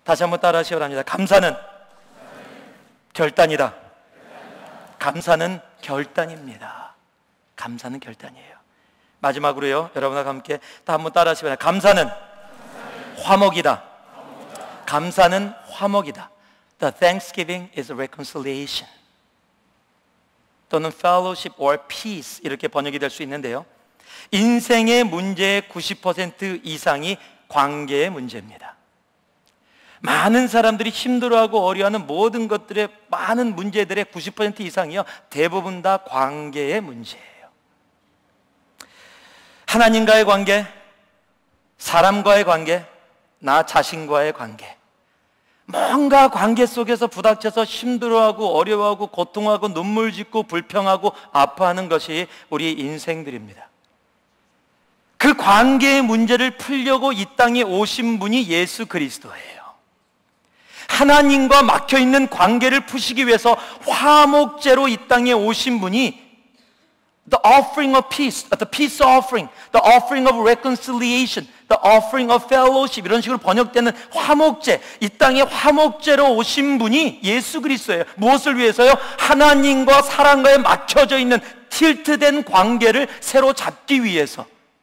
다시 한번 따라 하시기 바랍니다. 감사는 결단이다. 감사는 결단입니다. 감사는 결단이에요. 마지막으로요, 여러분과 함께 다 한번 따라 하시기 바랍니다. 감사는 화목이다. 감사는 화목이다. The thanksgiving is a reconciliation. 또는 fellowship or peace 이렇게 번역이 될 수 있는데요, 인생의 문제의 90% 이상이 관계의 문제입니다. 많은 사람들이 힘들어하고 어려워하는 모든 것들의 많은 문제들의 90% 이상이요, 대부분 다 관계의 문제예요. 하나님과의 관계, 사람과의 관계, 나 자신과의 관계, 뭔가 관계 속에서 부닥쳐서 힘들어하고 어려워하고 고통하고 눈물 짓고 불평하고 아파하는 것이 우리 인생들입니다. 그 관계의 문제를 풀려고 이 땅에 오신 분이 예수 그리스도예요. 하나님과 막혀있는 관계를 푸시기 위해서 화목제로 이 땅에 오신 분이 The offering of peace, the peace offering, the offering of reconciliation, the offering of fellowship 이런 식으로 번역되는 화목제, 이 땅에 화목제로 오신 분이 예수 그리스도예요. 무엇을 위해서요? 하나님과 사람과에 막혀져 있는 틸트된 관계를 새로 잡기 위해서.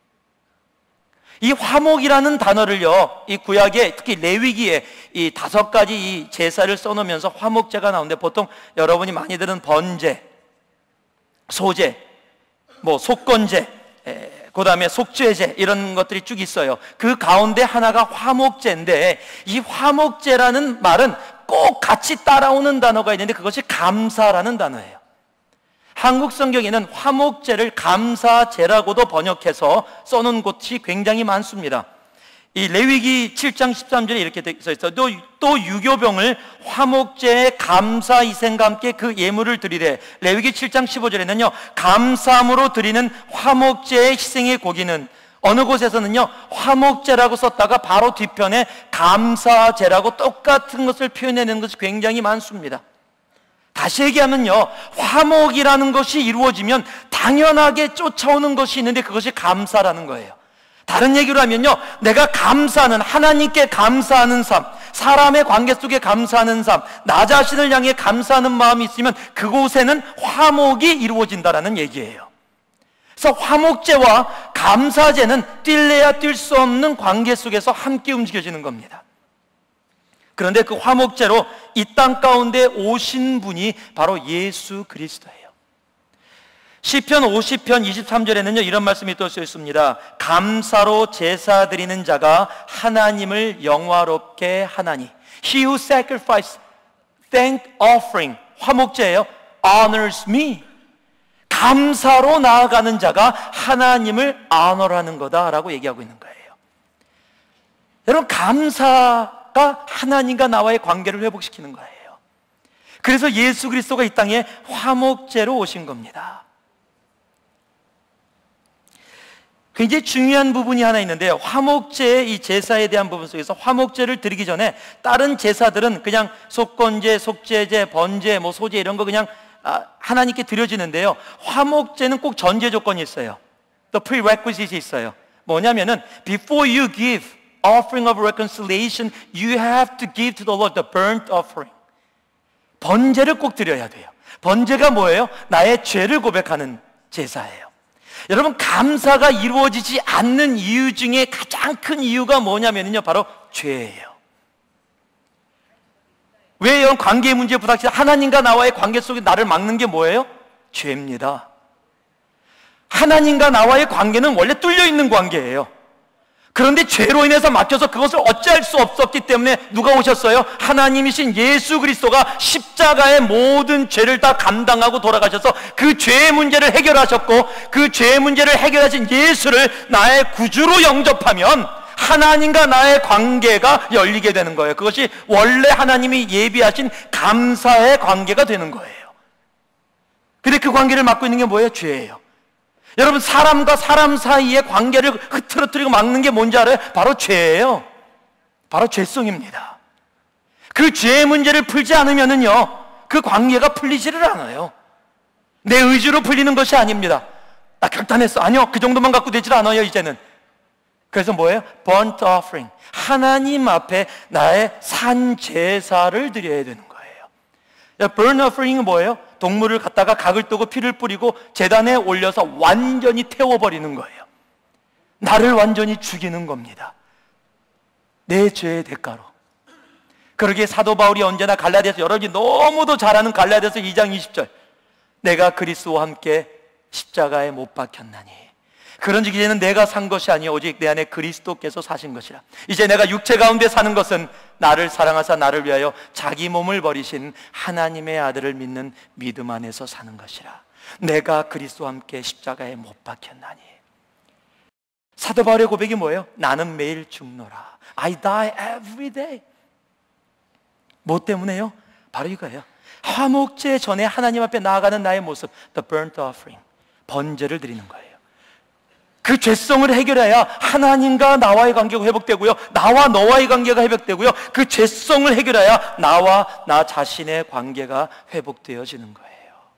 이 화목이라는 단어를요, 이 구약에 특히 레위기에 이 5가지 이 제사를 써놓으면서 화목제가 나오는데, 보통 여러분이 많이 들은 번제, 소제, 뭐 속건제, 그 다음에 속죄제 이런 것들이 쭉 있어요. 그 가운데 하나가 화목제인데, 이 화목제라는 말은 꼭 같이 따라오는 단어가 있는데 그것이 감사라는 단어예요. 한국 성경에는 화목제를 감사제라고도 번역해서 써놓은 곳이 굉장히 많습니다. 이 레위기 7장 13절에 이렇게 써 있어요. 또 유교병을 화목제의 감사 희생과 함께 그 예물을 드리래. 레위기 7장 15절에는요, 감사함으로 드리는 화목제의 희생의 고기는, 어느 곳에서는요 화목제라고 썼다가 바로 뒤편에 감사제라고 똑같은 것을 표현해내는 것이 굉장히 많습니다. 다시 얘기하면요, 화목이라는 것이 이루어지면 당연하게 쫓아오는 것이 있는데 그것이 감사라는 거예요. 다른 얘기로 하면요, 내가 감사하는, 하나님께 감사하는 삶, 사람의 관계 속에 감사하는 삶, 나 자신을 향해 감사하는 마음이 있으면 그곳에는 화목이 이루어진다는 얘기예요. 그래서 화목제와 감사제는 뛸래야 뛸 수 없는 관계 속에서 함께 움직여지는 겁니다. 그런데 그 화목제로 이 땅 가운데 오신 분이 바로 예수 그리스도예요. 시편 50편 23절에는요 이런 말씀이 또 쓰여 있습니다. 감사로 제사 드리는 자가 하나님을 영화롭게 하나니. He who sacrifices thank offering, 화목제예요, honors me. 감사로 나아가는 자가 하나님을 honor하는 거다라고 얘기하고 있는 거예요. 여러분, 감사가 하나님과 나와의 관계를 회복시키는 거예요. 그래서 예수 그리스도가 이 땅에 화목제로 오신 겁니다. 굉장히 중요한 부분이 하나 있는데요, 화목제의 이 제사에 대한 부분 속에서 화목제를 드리기 전에 다른 제사들은 그냥 속건제, 속죄제, 번제, 뭐 소제 이런 거 그냥 하나님께 드려지는데요, 화목제는 꼭 전제 조건이 있어요. 또 prerequisite이 있어요. 뭐냐면은 before you give offering of reconciliation, you have to give to the Lord the burnt offering. 번제를 꼭 드려야 돼요. 번제가 뭐예요? 나의 죄를 고백하는 제사예요. 여러분, 감사가 이루어지지 않는 이유 중에 가장 큰 이유가 뭐냐면요, 바로 죄예요. 왜 이런 관계의 문제에 부닥치다 하나님과 나와의 관계 속에 나를 막는 게 뭐예요? 죄입니다. 하나님과 나와의 관계는 원래 뚫려 있는 관계예요. 그런데 죄로 인해서 막혀서 그것을 어찌할 수 없었기 때문에 누가 오셨어요? 하나님이신 예수 그리스도가 십자가의 모든 죄를 다 감당하고 돌아가셔서 그 죄의 문제를 해결하셨고, 그 죄의 문제를 해결하신 예수를 나의 구주로 영접하면 하나님과 나의 관계가 열리게 되는 거예요. 그것이 원래 하나님이 예비하신 감사의 관계가 되는 거예요. 근데 그 관계를 막고 있는 게 뭐예요? 죄예요. 여러분, 사람과 사람 사이의 관계를 흐트러뜨리고 막는 게 뭔지 알아요? 바로 죄예요. 바로 죄성입니다. 그 죄의 문제를 풀지 않으면은요, 그 관계가 풀리지를 않아요. 내 의지로 풀리는 것이 아닙니다. 나 결단했어. 아니요, 그 정도만 갖고 되질 않아요, 이제는. 그래서 뭐예요? burnt offering. 하나님 앞에 나의 산 제사를 드려야 되는 거예요. burnt offering은 뭐예요? 동물을 갖다가 각을 뜨고 피를 뿌리고 제단에 올려서 완전히 태워버리는 거예요. 나를 완전히 죽이는 겁니다. 내 죄의 대가로. 그러기에 사도 바울이 언제나 갈라디아서, 여러분이 너무도 잘 아는 갈라디아서 2장 20절, 내가 그리스도와 함께 십자가에 못 박혔나니 그런즉 이제는 내가 산 것이 아니요 오직 내 안에 그리스도께서 사신 것이라. 이제 내가 육체 가운데 사는 것은 나를 사랑하사 나를 위하여 자기 몸을 버리신 하나님의 아들을 믿는 믿음 안에서 사는 것이라. 내가 그리스도와 함께 십자가에 못 박혔나니. 사도 바울의 고백이 뭐예요? 나는 매일 죽노라. I die every day. 뭐 때문에요? 바로 이거예요. 화목제 전에 하나님 앞에 나아가는 나의 모습, the burnt offering, 번제를 드리는 거예요. 그 죄성을 해결해야 하나님과 나와의 관계가 회복되고요, 나와 너와의 관계가 회복되고요, 그 죄성을 해결해야 나와 나 자신의 관계가 회복되어지는 거예요.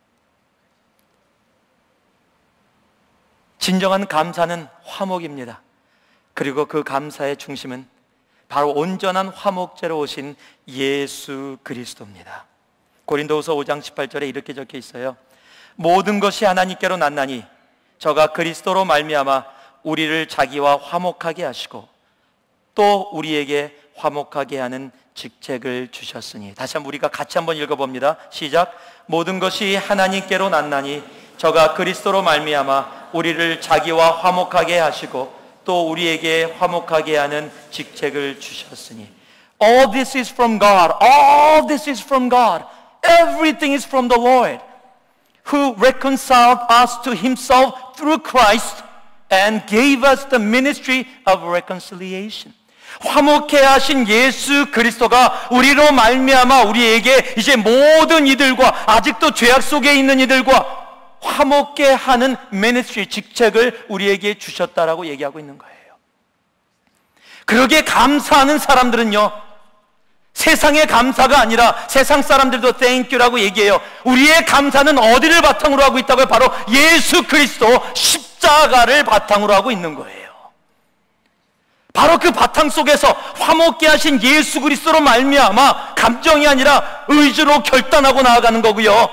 진정한 감사는 화목입니다. 그리고 그 감사의 중심은 바로 온전한 화목제로 오신 예수 그리스도입니다. 고린도후서 5장 18절에 이렇게 적혀 있어요. 모든 것이 하나님께로 났나니 저가 그리스도로 말미암아 우리를 자기와 화목하게 하시고 또 우리에게 화목하게 하는 직책을 주셨으니. 다시 한번 우리가 같이 한번 읽어봅니다. 시작. 모든 것이 하나님께로 났나니 저가 그리스도로 말미암아 우리를 자기와 화목하게 하시고 또 우리에게 화목하게 하는 직책을 주셨으니. All this is from God. All this is from God. Everything is from the Lord, who reconciled us to himself through Christ and gave us the ministry of reconciliation. 화목해 하신 예수 그리스도가 우리로 말미암아 우리에게 이제 모든 이들과, 아직도 죄악 속에 있는 이들과 화목해 하는 ministry, 직책을 우리에게 주셨다라고 얘기하고 있는 거예요. 그러기에 감사하는 사람들은요, 세상의 감사가 아니라, 세상 사람들도 thank you라고 얘기해요. 우리의 감사는 어디를 바탕으로 하고 있다고요? 바로 예수 그리스도 십자가를 바탕으로 하고 있는 거예요. 바로 그 바탕 속에서 화목케 하신 예수 그리스도로 말미암아 감정이 아니라 의지로 결단하고 나아가는 거고요,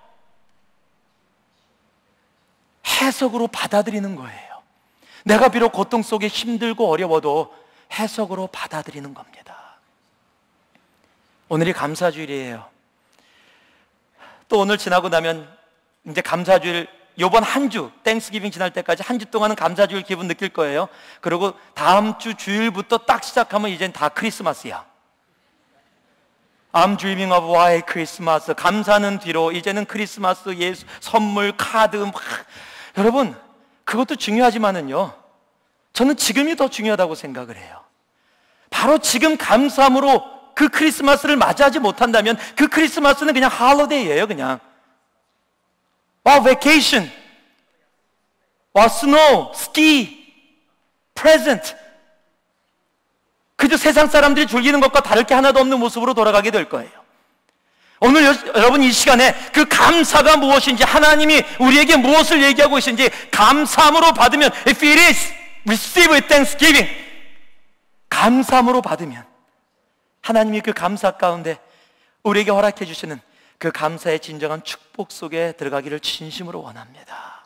해석으로 받아들이는 거예요. 내가 비록 고통 속에 힘들고 어려워도 해석으로 받아들이는 겁니다. 오늘이 감사주일이에요. 또 오늘 지나고 나면 이제 감사주일, 요번 한 주, 땡스기빙 지날 때까지 한 주 동안은 감사주일 기분 느낄 거예요. 그리고 다음 주 주일부터 딱 시작하면 이젠 다 크리스마스야. I'm dreaming of white Christmas. 감사는 뒤로 이제는 크리스마스, 예수, 선물, 카드 막. 여러분, 그것도 중요하지만은요, 저는 지금이 더 중요하다고 생각을 해요. 바로 지금 감사함으로 그 크리스마스를 맞이하지 못한다면 그 크리스마스는 그냥 할로데이예요. 그냥 베이케이션, 스노우, 스키, 프레젠트, 그저 세상 사람들이 즐기는 것과 다를 게 하나도 없는 모습으로 돌아가게 될 거예요. 오늘 여러분 이 시간에 그 감사가 무엇인지, 하나님이 우리에게 무엇을 얘기하고 계신지 감사함으로 받으면, if it is, receive with thanksgiving, 감사함으로 받으면 하나님이 그 감사 가운데 우리에게 허락해 주시는 그 감사의 진정한 축복 속에 들어가기를 진심으로 원합니다.